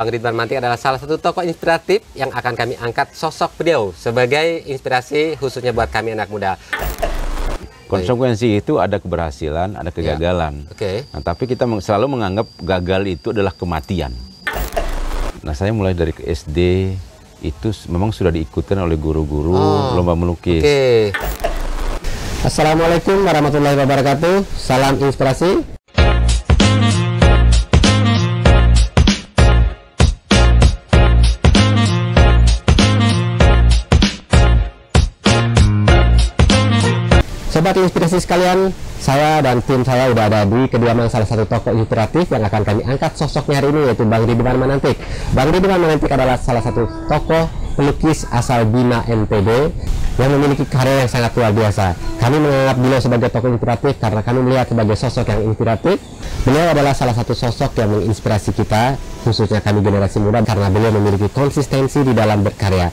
Bang Ridwan Mantik adalah salah satu tokoh inspiratif yang akan kami angkat sosok beliau sebagai inspirasi khususnya buat kami anak muda. Konsekuensi itu ada keberhasilan, ada kegagalan. Oke. Nah, tapi kita selalu menganggap gagal itu adalah kematian. Nah, saya mulai dari SD itu memang sudah diikutkan oleh guru-guru lomba melukis. Oke. Assalamualaikum warahmatullahi wabarakatuh. Salam inspirasi. Sobat inspirasi sekalian, saya dan tim saya udah ada di kediaman salah satu tokoh inspiratif yang akan kami angkat sosoknya hari ini, yaitu Bang Ridwan Mantik. Bang Ridwan Mantik adalah salah satu tokoh pelukis asal Bima NTB yang memiliki karya yang sangat luar biasa. Kami menganggap beliau sebagai tokoh inspiratif karena kami melihat sebagai sosok yang inspiratif. Beliau adalah salah satu sosok yang menginspirasi kita, khususnya kami generasi muda, karena beliau memiliki konsistensi di dalam berkarya.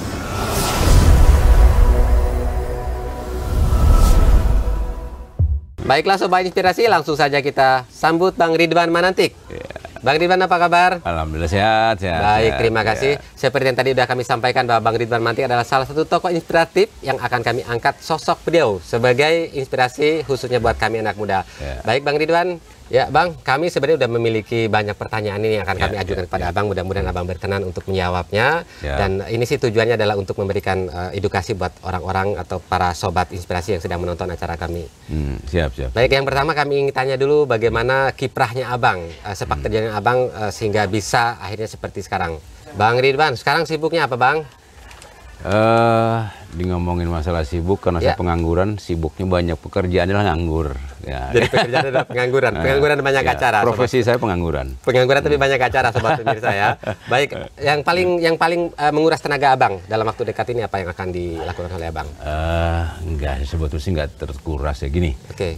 Baiklah Sobat Inspirasi, langsung saja kita sambut Bang Ridwan Mantik. Bang Ridwan, apa kabar? Alhamdulillah sehat. Baik, terima kasih. Seperti yang tadi sudah kami sampaikan bahwa Bang Ridwan Mantik adalah salah satu tokoh inspiratif yang akan kami angkat sosok beliau sebagai inspirasi khususnya buat kami anak muda. Baik Bang Ridwan, ya Bang, kami sebenarnya sudah memiliki banyak pertanyaan ini yang akan kami ajukan kepada Abang. Mudah-mudahan Abang berkenan untuk menjawabnya. Dan ini sih tujuannya adalah untuk memberikan edukasi buat orang-orang atau para sobat inspirasi yang sedang menonton acara kami. Siap. Baik, yang pertama kami ingin tanya dulu bagaimana kiprahnya Abang, sepak terjangnya Abang sehingga bisa akhirnya seperti sekarang. Bang Ridwan, sekarang sibuknya apa Bang? Di ngomongin masalah sibuk, karena saya pengangguran, sibuknya banyak, pekerjaan adalah nganggur. Jadi pekerjaan adalah pengangguran, pengangguran banyak acara. Profesi saya pengangguran. Pengangguran tapi banyak acara, sobat pemirsa ya. Baik, yang paling menguras tenaga Abang dalam waktu dekat ini apa yang akan dilakukan oleh Abang? Enggak, sebetulnya sih enggak terkuras ya gini.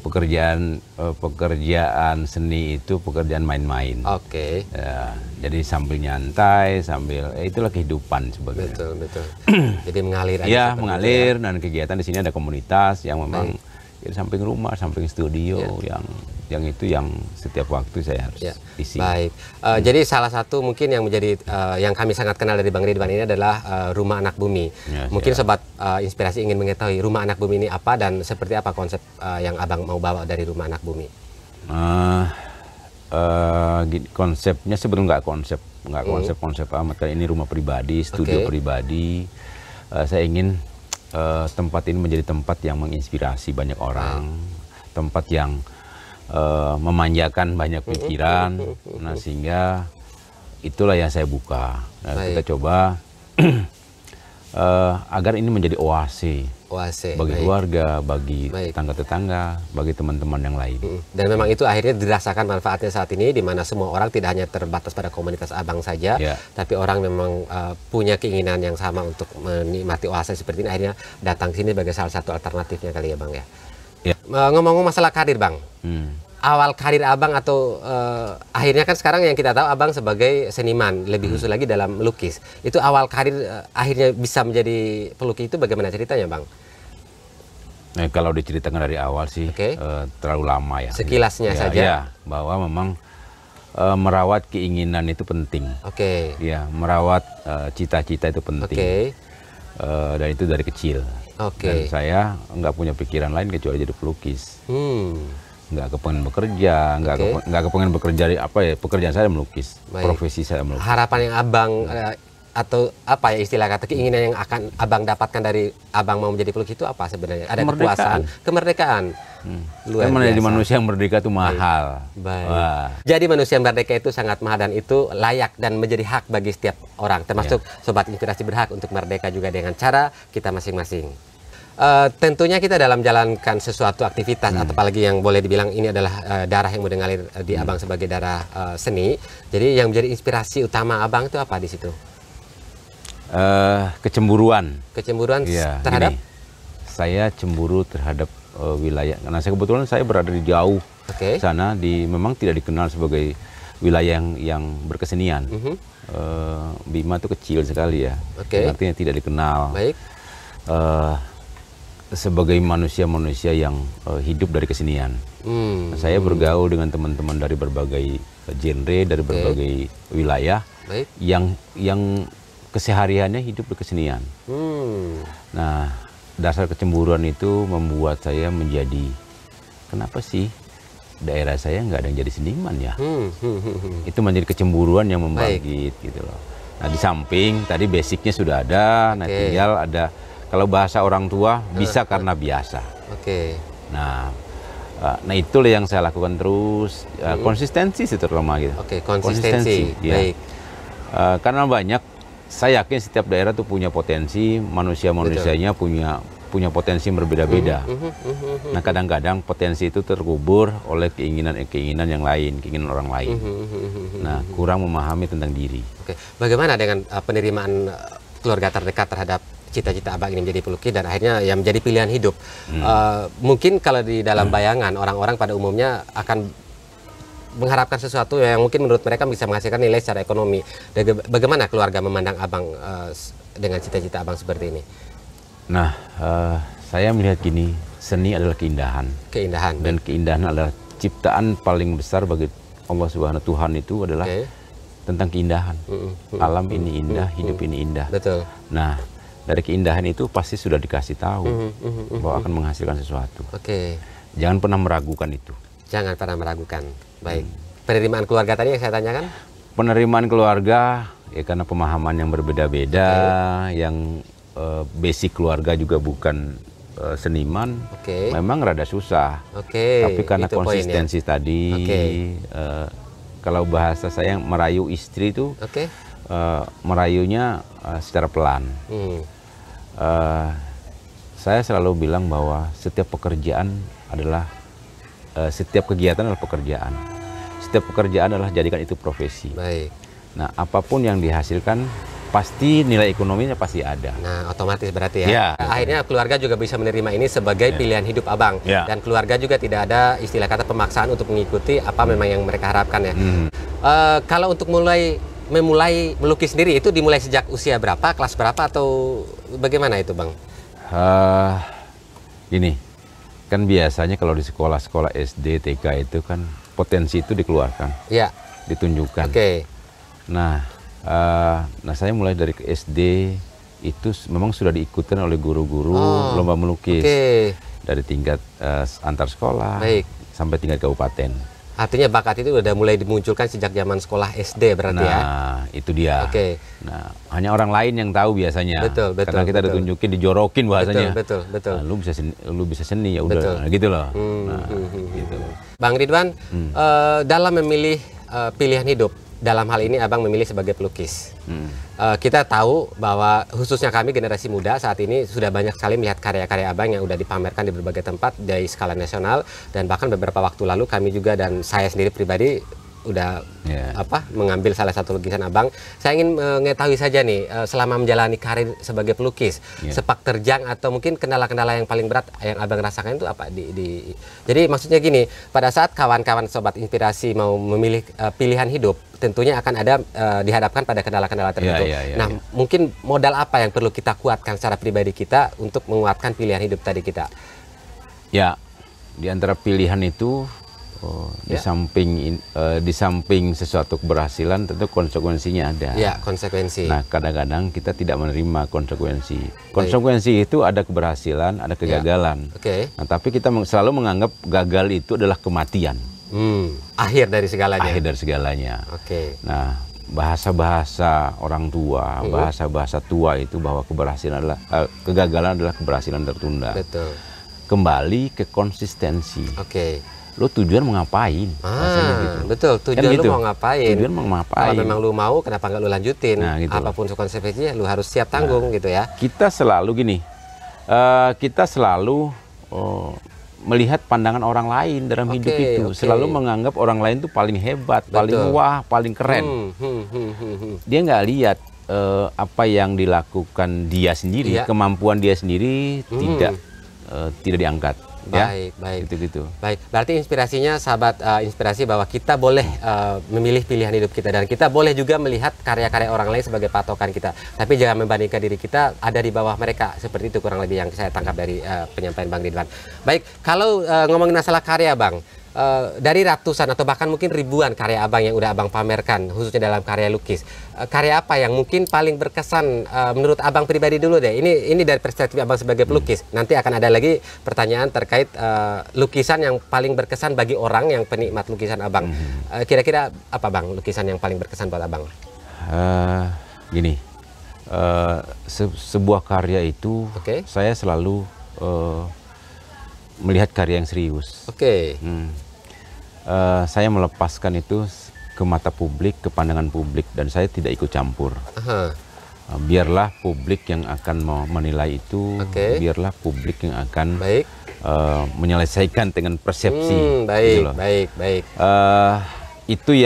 Pekerjaan seni itu pekerjaan main-main. Jadi sambil nyantai, sambil itulah kehidupan sebagainya. Betul. Jadi mengalir aja. Ya, mengalir dan kegiatan di sini ada komunitas yang memang di samping rumah, samping studio yang itu yang setiap waktu saya harus isi. Baik. Jadi salah satu mungkin yang menjadi yang kami sangat kenal dari Bang Ridwan ini adalah Rumah Anak Bumi. Mungkin sobat inspirasi ingin mengetahui Rumah Anak Bumi ini apa dan seperti apa konsep yang Abang mau bawa dari Rumah Anak Bumi. Konsepnya sebelum nggak konsep amat. Ini rumah pribadi, studio pribadi. Saya ingin tempat ini menjadi tempat yang menginspirasi banyak orang, tempat yang memanjakan banyak pikiran. Nah, sehingga itulah yang saya buka. Kita coba agar ini menjadi oase bagi keluarga, bagi tetangga-tetangga, bagi teman-teman yang lain. Dan memang itu akhirnya dirasakan manfaatnya saat ini, di mana semua orang tidak hanya terbatas pada komunitas Abang saja, tapi orang memang punya keinginan yang sama untuk menikmati oase seperti ini, akhirnya datang ke sini sebagai salah satu alternatifnya kali ya Bang ya. Ngomong-ngomong masalah karir Bang, awal karir Abang atau akhirnya kan sekarang yang kita tahu Abang sebagai seniman, lebih khusus lagi dalam melukis. Itu awal karir akhirnya bisa menjadi pelukis itu bagaimana ceritanya Bang? Nah, kalau diceritakan dari awal sih terlalu lama ya. Sekilasnya saja. Bahwa memang merawat keinginan itu penting. Merawat cita-cita itu penting. Dan itu dari kecil. Dan saya nggak punya pikiran lain kecuali jadi pelukis. Nggak kepengen bekerja, nggak kepengen bekerja di pekerjaan saya melukis, profesi saya melukis. Harapan yang Abang atau apa ya istilah kata keinginan yang akan Abang dapatkan dari Abang mau menjadi pelukis itu apa sebenarnya? Ada kepuasan, kemerdekaan. Luar biasa. Menjadi manusia yang merdeka itu mahal. Jadi manusia yang merdeka itu sangat mahal dan itu layak dan menjadi hak bagi setiap orang, termasuk sobat inspirasi berhak untuk merdeka juga dengan cara kita masing-masing. Tentunya kita dalam jalankan sesuatu aktivitas atau apalagi yang boleh dibilang ini adalah darah yang mau ngalir di Abang sebagai darah seni. Jadi yang menjadi inspirasi utama Abang itu apa di situ? Kecemburuan terhadap? Saya cemburu terhadap wilayah. Karena kebetulan saya berada di jauh sana, memang tidak dikenal sebagai wilayah yang berkesenian. Bima itu kecil sekali ya, artinya tidak dikenal. sebagai manusia-manusia yang hidup dari kesenian. Saya bergaul dengan teman-teman dari berbagai genre, dari berbagai wilayah. Baik. Yang kesehariannya hidup di kesenian. Nah, dasar kecemburuan itu membuat saya menjadi, kenapa sih daerah saya nggak ada yang jadi seniman ya? Itu menjadi kecemburuan yang membangkit gitu loh. Nah, di samping tadi basicnya sudah ada, nah tinggal ada, kalau bahasa orang tua bisa karena biasa. Nah itulah yang saya lakukan terus, konsistensi sih terutama gitu. Konsistensi. Baik. Karena banyak, saya yakin setiap daerah tuh punya potensi, manusia-manusianya punya potensi yang berbeda-beda. Nah kadang-kadang potensi itu terkubur oleh keinginan yang lain, keinginan orang lain. Nah kurang memahami tentang diri. Bagaimana dengan penerimaan keluarga terdekat terhadap cita-cita Abang ini menjadi pelukis dan akhirnya yang menjadi pilihan hidup? Mungkin kalau di dalam bayangan orang-orang pada umumnya akan mengharapkan sesuatu yang mungkin menurut mereka bisa menghasilkan nilai secara ekonomi. Bagaimana keluarga memandang Abang dengan cita-cita Abang seperti ini? Nah, saya melihat gini, seni adalah keindahan. Dan keindahan adalah ciptaan paling besar bagi Allah Subhanahu Tuhan itu adalah tentang keindahan. Alam ini indah, hidup ini indah. Betul. Nah, dari keindahan itu pasti sudah dikasih tahu bahwa akan menghasilkan sesuatu. Jangan pernah meragukan itu. Jangan pernah meragukan. Baik. Penerimaan keluarga tadi yang saya tanyakan? Penerimaan keluarga ya karena pemahaman yang berbeda-beda, yang basic keluarga juga bukan seniman, memang rada susah. Tapi karena konsistensi tadi, kalau bahasa saya merayu istri itu, merayunya secara pelan. Saya selalu bilang bahwa setiap pekerjaan adalah setiap kegiatan adalah pekerjaan. Setiap pekerjaan adalah jadikan itu profesi. Baik. Nah, apapun yang dihasilkan pasti nilai ekonominya pasti ada. Nah, otomatis berarti ya. Akhirnya keluarga juga bisa menerima ini sebagai pilihan hidup Abang. Dan keluarga juga tidak ada istilah kata pemaksaan untuk mengikuti apa memang yang mereka harapkan ya. Kalau untuk memulai melukis sendiri itu dimulai sejak usia berapa, kelas berapa atau bagaimana itu Bang? Gini, kan biasanya kalau di sekolah-sekolah SD, TK itu kan potensi itu dikeluarkan, ditunjukkan. Nah, saya mulai dari SD itu memang sudah diikutkan oleh guru-guru lomba melukis dari tingkat antar sekolah sampai tingkat kabupaten. Artinya bakat itu udah mulai dimunculkan sejak zaman sekolah SD berarti ya? Nah, itu dia. Nah, hanya orang lain yang tahu biasanya. Karena kita ditunjukin, dijorokin bahasanya. Betul. Nah, lu bisa seni ya udah, nah, gitu loh. Gitu. Bang Ridwan, dalam memilih pilihan hidup, dalam hal ini Abang memilih sebagai pelukis. Kita tahu bahwa khususnya kami generasi muda saat ini sudah banyak sekali melihat karya-karya Abang yang sudah dipamerkan di berbagai tempat dari skala nasional, dan bahkan beberapa waktu lalu kami juga dan saya sendiri pribadi udah mengambil salah satu lukisan Abang. Saya ingin mengetahui saja nih, selama menjalani karir sebagai pelukis, sepak terjang atau mungkin kendala-kendala yang paling berat yang Abang rasakan itu apa? Jadi maksudnya gini, pada saat kawan-kawan Sobat Inspirasi mau memilih pilihan hidup, tentunya akan ada dihadapkan pada kendala-kendala tertentu. Nah, mungkin modal apa yang perlu kita kuatkan secara pribadi kita untuk menguatkan pilihan hidup tadi kita? Ya, di antara pilihan itu di samping sesuatu keberhasilan tentu konsekuensinya ada. Konsekuensi. Nah, kadang-kadang kita tidak menerima konsekuensi. Konsekuensi itu ada keberhasilan, ada kegagalan. Nah, tapi kita selalu menganggap gagal itu adalah kematian. Akhir dari segalanya. Akhir dari segalanya. Nah, bahasa-bahasa orang tua, bahasa-bahasa tua itu bahwa keberhasilan adalah kegagalan adalah keberhasilan tertunda. Kembali ke konsistensi. Lo tujuan mau ngapain? Betul, tujuan kan gitu. Lu mau ngapain? Tujuan mau ngapain? Kalau memang lu mau, kenapa nggak lu lanjutin? Nah, gitu. Apapun konsekuensinya, lu harus siap tanggung gitu ya. Kita selalu gini, kita selalu melihat pandangan orang lain dalam hidup itu. Selalu menganggap orang lain itu paling hebat, paling wah, paling keren. Dia nggak lihat apa yang dilakukan dia sendiri, kemampuan dia sendiri tidak diangkat. Baik, baik. Gitu-gitu. Baik, berarti inspirasinya sahabat inspirasi bahwa kita boleh memilih pilihan hidup kita dan kita boleh juga melihat karya-karya orang lain sebagai patokan kita. Tapi jangan membandingkan diri kita ada di bawah mereka. Seperti itu kurang lebih yang saya tangkap dari penyampaian Bang Ridwan. Baik, kalau ngomongin masalah karya Bang, dari ratusan atau bahkan mungkin ribuan karya Abang yang udah Abang pamerkan, khususnya dalam karya lukis, karya apa yang mungkin paling berkesan menurut Abang pribadi dulu deh? Ini dari perspektif Abang sebagai pelukis. Nanti akan ada lagi pertanyaan terkait lukisan yang paling berkesan bagi orang yang penikmat lukisan Abang. Kira-kira apa Bang lukisan yang paling berkesan buat Abang? Gini, sebuah karya itu saya selalu melihat karya yang serius. Saya melepaskan itu ke mata publik, ke pandangan publik, dan saya tidak ikut campur. Biarlah publik yang akan menilai itu, biarlah publik yang akan menyelesaikan dengan persepsi. Baik, baik, baik. Itu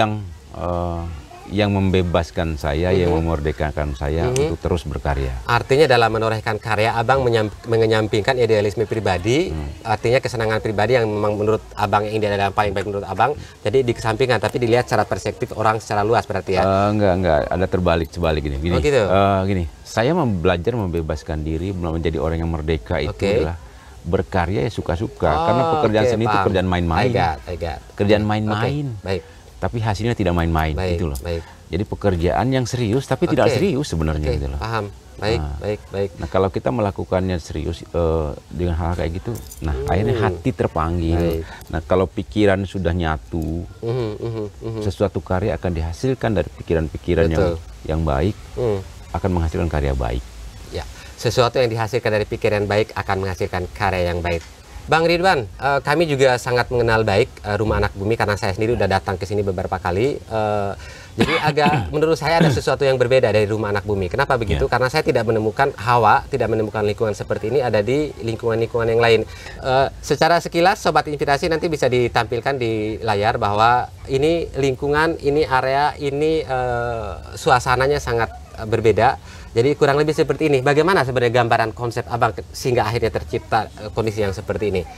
yang membebaskan saya, yang memerdekakan saya untuk terus berkarya. Artinya dalam menorehkan karya Abang menyampingkan idealisme pribadi, artinya kesenangan pribadi yang memang menurut Abang yang ini adalah paling baik menurut Abang, jadi dikesampingkan tapi dilihat secara perspektif orang secara luas berarti ya? Enggak, ada sebalik gini. Gini, saya belajar membebaskan diri, menjadi orang yang merdeka itu adalah berkarya ya suka-suka, karena pekerjaan seni itu kerjaan main-main. Kerjaan main-main. Baik. Tapi hasilnya tidak main-main gitu loh. Jadi pekerjaan yang serius tapi tidak serius sebenarnya gitu loh. Paham. Baik. Nah, kalau kita melakukannya serius dengan hal kayak gitu, nah akhirnya hati terpanggil. Nah, kalau pikiran sudah nyatu, sesuatu karya akan dihasilkan dari pikiran-pikiran yang baik, akan menghasilkan karya baik. Ya, sesuatu yang dihasilkan dari pikiran baik akan menghasilkan karya yang baik. Bang Ridwan, kami juga sangat mengenal baik Rumah Anak Bumi karena saya sendiri udah datang ke sini beberapa kali. Jadi menurut saya ada sesuatu yang berbeda dari Rumah Anak Bumi. Kenapa begitu? Karena saya tidak menemukan hawa, tidak menemukan lingkungan seperti ini ada di lingkungan-lingkungan yang lain. Secara sekilas Sobat Inspirasi nanti bisa ditampilkan di layar bahwa ini lingkungan, ini area, ini suasananya sangat berbeda. Jadi kurang lebih seperti ini. Bagaimana sebenarnya gambaran konsep Abang sehingga akhirnya tercipta kondisi yang seperti ini?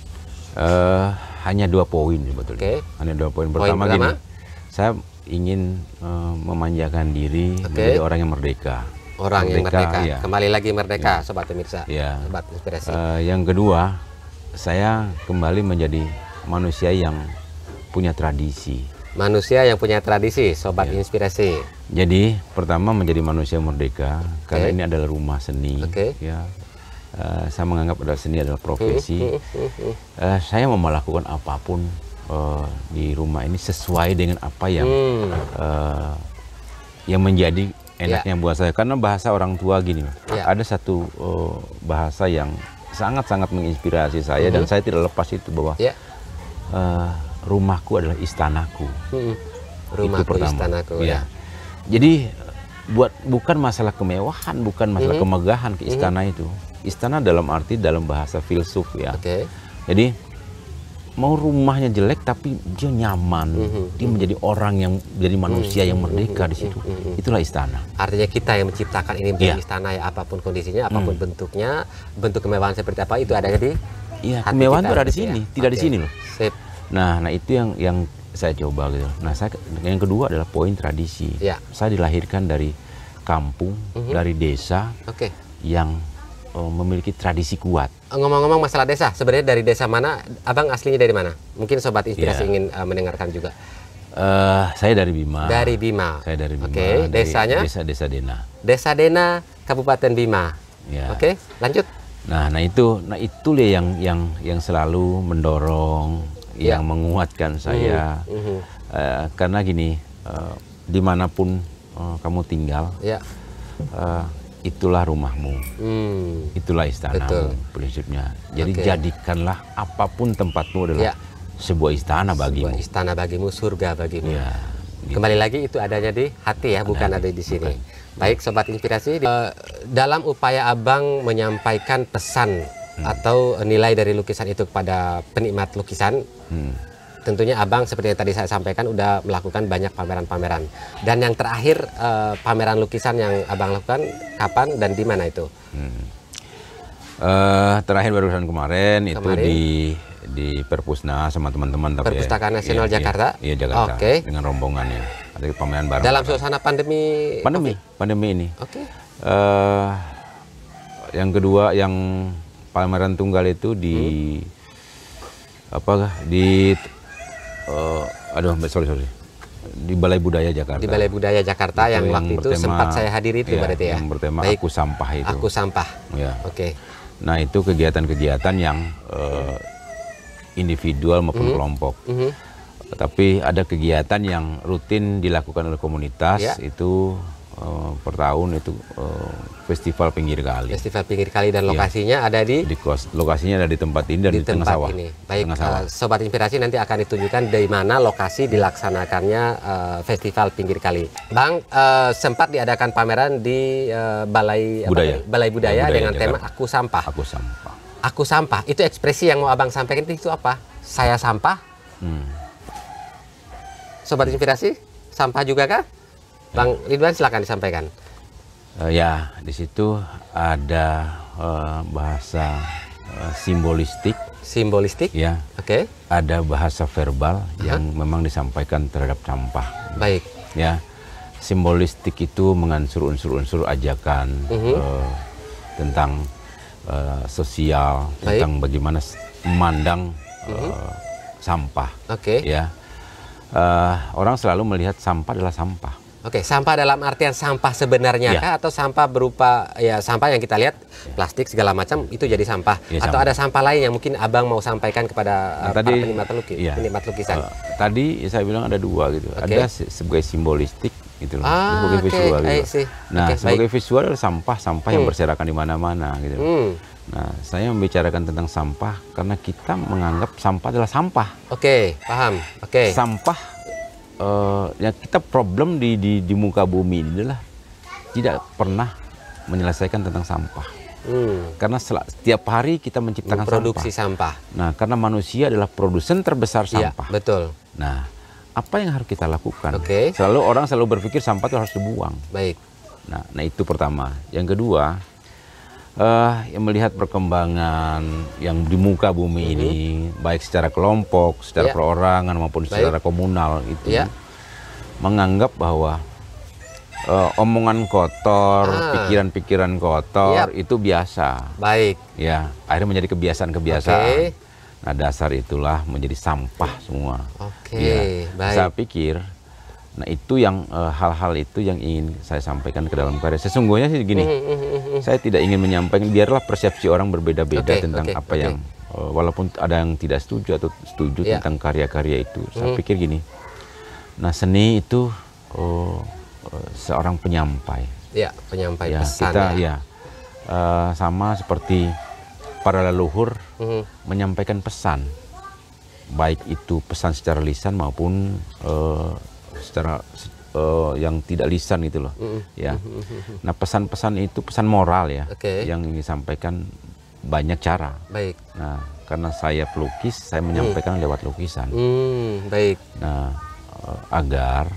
Hanya 2 poin sebetulnya. Hanya 2 poin. Pertama gini, saya ingin memanjakan diri menjadi orang yang merdeka. Orang yang merdeka. Iya. Kembali lagi merdeka, Sobat Pemirsa. Iya. Sobat Inspirasi. Yang kedua, saya kembali menjadi manusia yang punya tradisi. Manusia yang punya tradisi, Sobat Inspirasi. Jadi pertama menjadi manusia merdeka, karena ini adalah rumah seni. Ya, saya menganggap adalah seni adalah profesi. Saya mau melakukan apapun di rumah ini sesuai dengan apa yang menjadi enaknya buat saya. Karena bahasa orang tua gini, ada satu bahasa yang sangat-sangat menginspirasi saya dan saya tidak lepas itu bahwa rumahku adalah istanaku. Rumahku itu pertama. Istanaku. Ya. Jadi bukan masalah kemewahan, bukan masalah kemegahan ke istana itu. Istana dalam arti dalam bahasa filsuf ya. Jadi mau rumahnya jelek tapi dia nyaman, dia menjadi orang yang menjadi manusia yang merdeka di situ. Itulah istana. Artinya kita yang menciptakan ini menjadi istana ya, apapun kondisinya, apapun bentuknya, bentuk kemewahan seperti apa itu ada di kemewahan itu ada di sini, tidak di sini loh. Sip. Nah itu yang saya coba gitu. Nah yang kedua adalah poin tradisi. Saya dilahirkan dari kampung, dari desa yang memiliki tradisi kuat. Ngomong-ngomong masalah desa, sebenarnya dari desa mana? Abang aslinya dari mana? Mungkin Sobat Inspirasi ingin mendengarkan juga. Saya dari Bima. Dari Bima. Saya dari Bima. Desanya? Desa Dena. Desa Dena, Kabupaten Bima. Lanjut. Nah itu yang selalu mendorong, yang menguatkan saya. Karena gini, dimanapun kamu tinggal, itulah rumahmu, itulah istanamu. Prinsipnya. Jadi jadikanlah apapun tempatmu adalah sebuah istana bagimu. Sebuah istana bagimu, surga bagimu. Kembali lagi itu adanya di hati ya, bukan ada di sini. Baik Sobat Inspirasi, dalam upaya Abang menyampaikan pesan atau nilai dari lukisan itu kepada penikmat lukisan, tentunya Abang seperti yang tadi saya sampaikan udah melakukan banyak pameran-pameran. Dan yang terakhir pameran lukisan yang Abang lakukan kapan dan di mana itu? Terakhir barusan kemarin itu di Perpusnas sama teman-teman. Perpustakaan Nasional Jakarta. Iya Jakarta. Dengan rombongannya. Ada pameran bareng. Dalam suasana pandemi ini. Yang kedua yang pameran tunggal itu di di Balai Budaya Jakarta. Di Balai Budaya Jakarta yang waktu itu sempat saya hadiri itu berarti ya. Yang bertema Aku Sampah itu. Aku Sampah. Ya. Nah, itu kegiatan-kegiatan yang individual maupun kelompok. Tapi ada kegiatan yang rutin dilakukan oleh komunitas itu per tahun itu Festival Pinggir Kali. Festival Pinggir Kali dan lokasinya ada lokasinya ada di tempat ini dan di tengah sawah. Baik, Sobat Inspirasi nanti akan ditunjukkan di mana lokasi dilaksanakannya Festival Pinggir Kali. Bang, sempat diadakan pameran di Balai Budaya dengan tema Aku Sampah. Aku Sampah. Aku Sampah. Itu ekspresi yang mau Abang sampaikan itu apa? Saya sampah. Sobat Inspirasi, sampah juga kah? Bang Ridwan, silakan disampaikan. Ya, di situ ada bahasa simbolistik. Ya. Ada bahasa verbal yang memang disampaikan terhadap sampah. Baik. Ya, simbolistik itu mengansur unsur-unsur ajakan tentang sosial, tentang bagaimana memandang sampah. Ya, orang selalu melihat sampah adalah sampah. Sampah dalam artian sampah sebenarnya kah, atau sampah berupa sampah yang kita lihat plastik segala macam itu jadi sampah, atau ada sampah lain yang mungkin Abang mau sampaikan kepada para penikmat lukisan? Tadi saya bilang ada dua gitu. Ada sebagai simbolistik gitu loh, sebagai visual gitu. Nah, sebagai visual adalah sampah yang berserakan di mana-mana gitu. Nah, saya membicarakan tentang sampah karena kita menganggap sampah adalah sampah. Paham. Sampah ya kita problem di muka bumi ini adalah tidak pernah menyelesaikan tentang sampah. Karena setiap hari kita menciptakan produksi sampah. Nah, karena manusia adalah produsen terbesar sampah. Betul. Nah, apa yang harus kita lakukan? Orang selalu berpikir sampah itu harus dibuang. Baik. Nah itu pertama. Yang kedua, yang melihat perkembangan yang di muka bumi ini, baik secara kelompok, secara perorangan maupun secara komunal itu, menganggap bahwa omongan kotor, pikiran-pikiran kotor itu biasa. Baik. Ya, akhirnya menjadi kebiasaan-kebiasaan. Nah, dasar itulah menjadi sampah semua. Baik. Saya pikir, nah itu yang hal-hal itu yang ingin saya sampaikan ke dalam karya. Sesungguhnya sih gini, saya tidak ingin menyampaikan, biarlah persepsi orang berbeda-beda tentang apa yang, walaupun ada yang tidak setuju atau setuju tentang karya-karya itu. Saya pikir gini, nah seni itu seorang penyampai. Penyampai pesan. Kita sama seperti para leluhur menyampaikan pesan, baik itu pesan secara lisan maupun secara yang tidak lisan gitu loh. Nah, pesan-pesan itu pesan moral ya, yang disampaikan banyak cara. Baik. Nah, karena saya pelukis, saya menyampaikan lewat lukisan. Baik. Nah, agar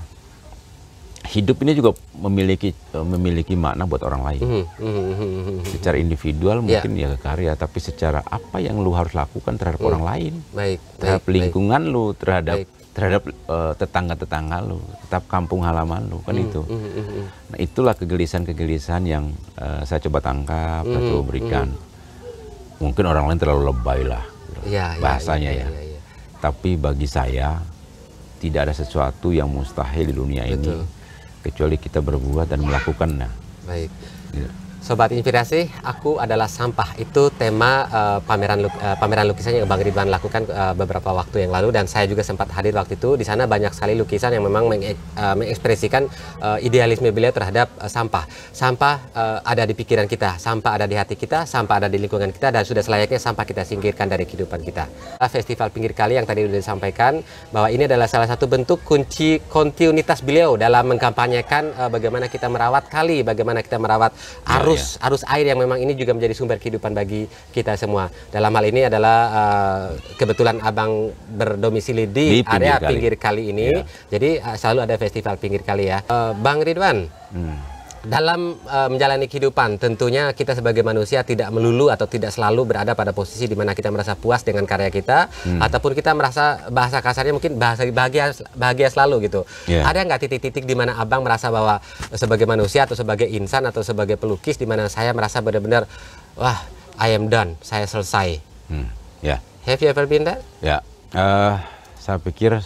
hidup ini juga memiliki makna buat orang lain. Secara individual mungkin ya ke karya, tapi secara apa yang lu harus lakukan terhadap orang lain, terhadap lingkungan lu, terhadap tetangga-tetangga lu, tetap kampung halaman lu, kan itu. Nah, itulah kegelisahan-kegelisahan yang saya coba tangkap, saya coba berikan. Mungkin orang lain terlalu lebay lah bahasanya ya. Tapi bagi saya tidak ada sesuatu yang mustahil di dunia ini kecuali kita berbuat dan melakukannya. Baik. Sobat Inspirasi, aku adalah sampah. Itu tema pameran lukisan yang Bang Ridwan lakukan beberapa waktu yang lalu, dan saya juga sempat hadir waktu itu. Di sana banyak sekali lukisan yang memang mengekspresikan idealisme beliau terhadap sampah. Sampah ada di pikiran kita, sampah ada di hati kita, sampah ada di lingkungan kita, dan sudah selayaknya sampah kita singkirkan dari kehidupan kita. Festival Pinggir Kali yang tadi sudah disampaikan bahwa ini adalah salah satu bentuk kunci kontinuitas beliau dalam mengkampanyekan bagaimana kita merawat kali, bagaimana kita merawat arus air yang memang ini juga menjadi sumber kehidupan bagi kita semua. Dalam hal ini adalah kebetulan Abang berdomisili di area Pinggir Kali ini, jadi selalu ada Festival Pinggir Kali ya. Bang Ridwan, Dalam menjalani kehidupan, tentunya kita sebagai manusia tidak melulu atau tidak selalu berada pada posisi di mana kita merasa puas dengan karya kita, ataupun kita merasa, bahasa kasarnya mungkin bahagia selalu gitu. Ada nggak titik-titik di mana Abang merasa bahwa sebagai manusia atau sebagai insan atau sebagai pelukis di mana saya merasa benar-benar, wah, I am done, saya selesai. Have you ever been that? Saya pikir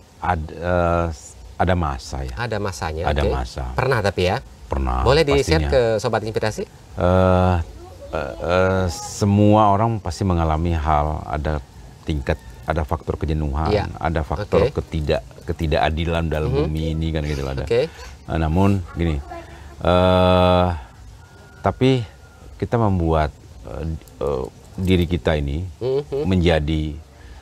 ada masa ya. Ada masanya. Ada masa. Pernah tapi ya. Pernah. Boleh di-share ke Sobat Inspirasi? Semua orang pasti mengalami hal, ada faktor kejenuhan, ada faktor ketidakadilan dalam bumi ini kan gitu ada. Namun gini, tapi kita membuat diri kita ini menjadi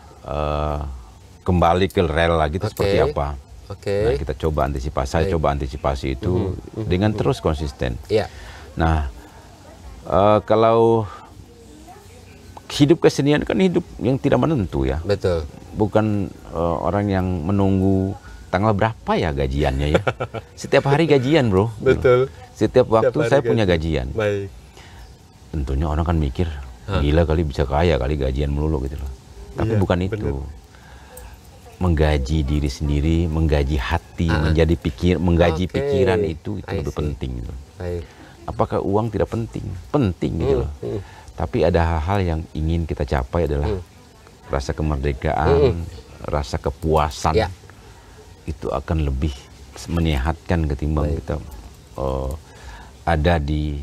kembali ke rel lagi itu seperti apa. Nah, kita coba antisipasi, saya coba antisipasi itu dengan terus konsisten. Nah, kalau hidup kesenian kan hidup yang tidak menentu ya. Betul. Bukan orang yang menunggu tanggal berapa ya gajiannya ya. Setiap hari gajian, bro. Betul. Setiap waktu saya punya gajian. Baik. Tentunya orang kan mikir, gila kali bisa kaya kali gajian melulu gitu loh. Tapi bukan itu. Bener. Menggaji diri sendiri, menggaji hati, menggaji pikiran itu lebih penting gitu. Apakah uang tidak penting? Penting gitu loh. Tapi ada hal-hal yang ingin kita capai adalah rasa kemerdekaan, rasa kepuasan. Itu akan lebih menyehatkan ketimbang kita ada di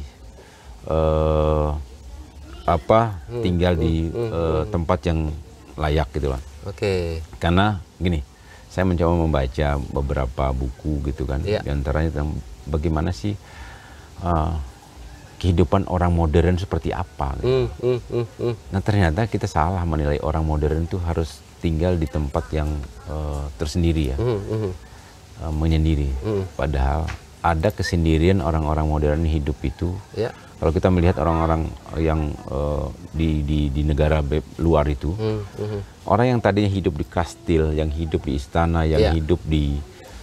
tinggal di tempat yang layak gitu lah. Karena gini, saya mencoba membaca beberapa buku gitu kan, di antaranya tentang bagaimana sih kehidupan orang modern seperti apa. Gitu. Nah ternyata kita salah menilai orang modern itu harus tinggal di tempat yang tersendiri ya, menyendiri. Padahal ada kesendirian orang-orang modern hidup itu. Kalau kita melihat orang-orang yang di negara luar itu, orang yang tadinya hidup di kastil, yang hidup di istana, yang hidup di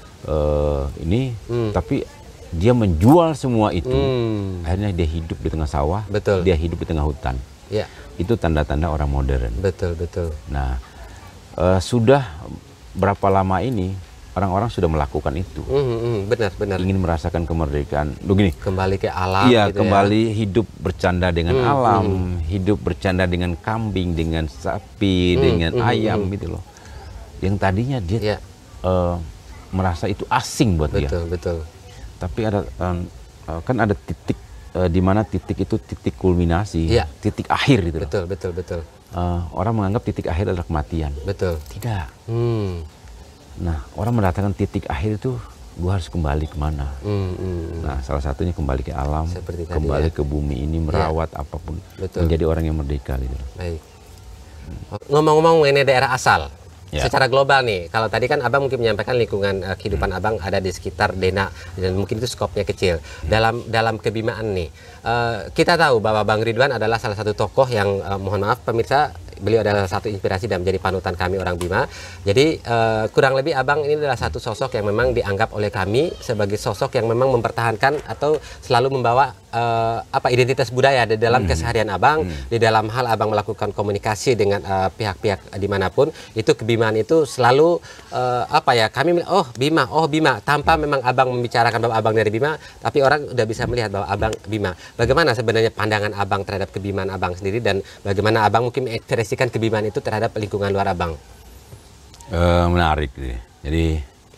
tapi dia menjual semua itu, akhirnya dia hidup di tengah sawah, dia hidup di tengah hutan. Itu tanda-tanda orang modern. Betul. Nah, sudah berapa lama ini orang-orang sudah melakukan itu. Benar. Ingin merasakan kemerdekaan. Begini. Kembali ke alam. Iya, gitu kembali hidup bercanda dengan alam, hidup bercanda dengan kambing, dengan sapi, dengan ayam gitu loh. Yang tadinya dia merasa itu asing buat dia. Betul. Tapi ada kan ada titik di mana titik itu titik kulminasi, titik akhir gitu loh. Betul. Orang menganggap titik akhir adalah kematian. Betul. Tidak. Nah, orang mendatangkan titik akhir itu, gua harus kembali kemana? Nah, salah satunya kembali ke alam, kembali ke bumi ini, merawat apapun, menjadi orang yang merdeka gitu. Baik. Ngomong-ngomong mengenai daerah asal, secara global nih, kalau tadi kan Abang mungkin menyampaikan lingkungan kehidupan Abang ada di sekitar Dena, dan mungkin itu skopnya kecil. Dalam kebimaan nih, kita tahu bahwa Bang Ridwan adalah salah satu tokoh yang, mohon maaf pemirsa, beliau adalah satu inspirasi dan menjadi panutan kami orang Bima. Jadi kurang lebih Abang ini adalah satu sosok yang memang dianggap oleh kami sebagai sosok yang memang mempertahankan atau selalu membawa identitas budaya di dalam keseharian Abang, di dalam hal Abang melakukan komunikasi dengan pihak-pihak dimanapun. Itu kebimaan itu selalu kami oh Bima, tanpa memang Abang membicarakan bahwa Abang dari Bima, tapi orang udah bisa melihat bahwa Abang Bima. Bagaimana sebenarnya pandangan Abang terhadap kebimaan Abang sendiri, dan bagaimana Abang mungkin mengekspresikan kebimaan itu terhadap lingkungan luar Abang? Menarik gitu. Jadi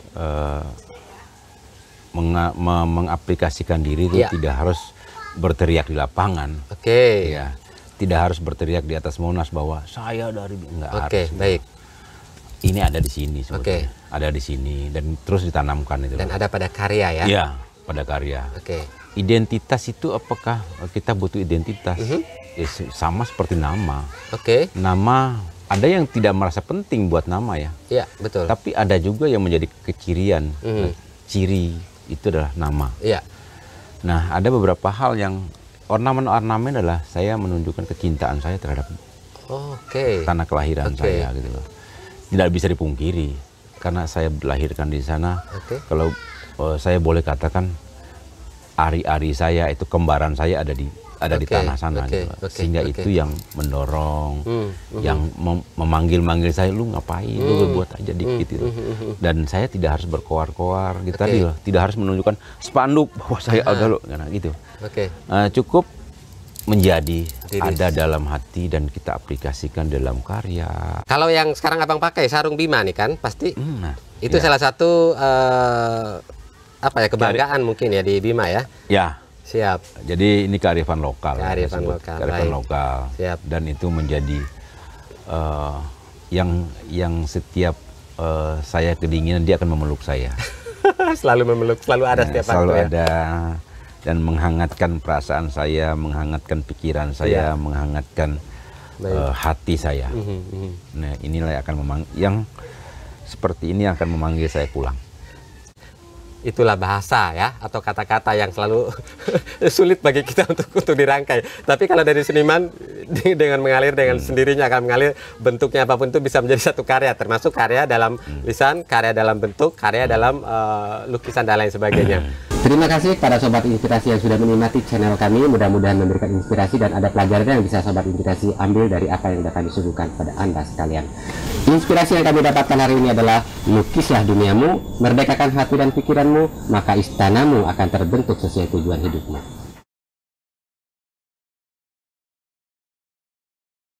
mengaplikasikan diri itu tidak harus berteriak di lapangan. Ya, tidak harus berteriak di atas Monas bahwa saya dari enggak harus. Baik. Ini ada di sini sebetulnya. Ada di sini dan terus ditanamkan itu. Dan ada pada karya ya? Iya, pada karya. Identitas itu, apakah kita butuh identitas? Sama seperti nama. Nama, ada yang tidak merasa penting buat nama ya. Iya, betul. Tapi ada juga yang menjadi kecirian. Ciri itu adalah nama. Nah, ada beberapa hal yang ornamen-ornamen adalah saya menunjukkan kecintaan saya terhadap tanah kelahiran saya gitu loh. Tidak bisa dipungkiri karena saya dilahirkan di sana. Kalau saya boleh katakan, ari-ari saya, itu kembaran saya ada di tanah sana, gitu. Sehingga itu yang mendorong, yang memanggil-manggil saya, lu ngapain, lu buat aja dikit gitu. Dan saya tidak harus berkoar-koar gitu tadi loh, tidak harus menunjukkan spanduk bahwa saya ada loh, gitu. Cukup menjadi ada dalam hati dan kita aplikasikan dalam karya. Kalau yang sekarang abang pakai sarung Bima nih kan, pasti itu salah satu apa ya, kebanggaan mungkin ya di Bima ya. Ya. Siap. Jadi ini kearifan lokal. Kearifan lokal. Kearifan lokal. Siap. Dan itu menjadi yang setiap saya kedinginan dia akan memeluk saya. Selalu memeluk, selalu ada setiap selalu waktu, ada. Dan menghangatkan perasaan saya, menghangatkan pikiran saya, menghangatkan hati saya. Nah, inilah yang seperti ini akan memanggil saya pulang. Itulah bahasa ya, atau kata-kata yang selalu sulit bagi kita untuk dirangkai. Tapi kalau dari seniman, dengan mengalir dengan sendirinya akan mengalir, bentuknya apapun itu bisa menjadi satu karya, termasuk karya dalam lisan, karya dalam bentuk, karya dalam lukisan dan lain sebagainya. Terima kasih para Sobat Inspirasi yang sudah menikmati channel kami. Mudah-mudahan memberikan inspirasi dan ada pelajaran yang bisa Sobat Inspirasi ambil dari apa yang sudah kami suguhkan pada Anda sekalian. Inspirasi yang kami dapatkan hari ini adalah: lukislah duniamu, merdekakan hati dan pikiranmu, maka istanamu akan terbentuk sesuai tujuan hidupmu.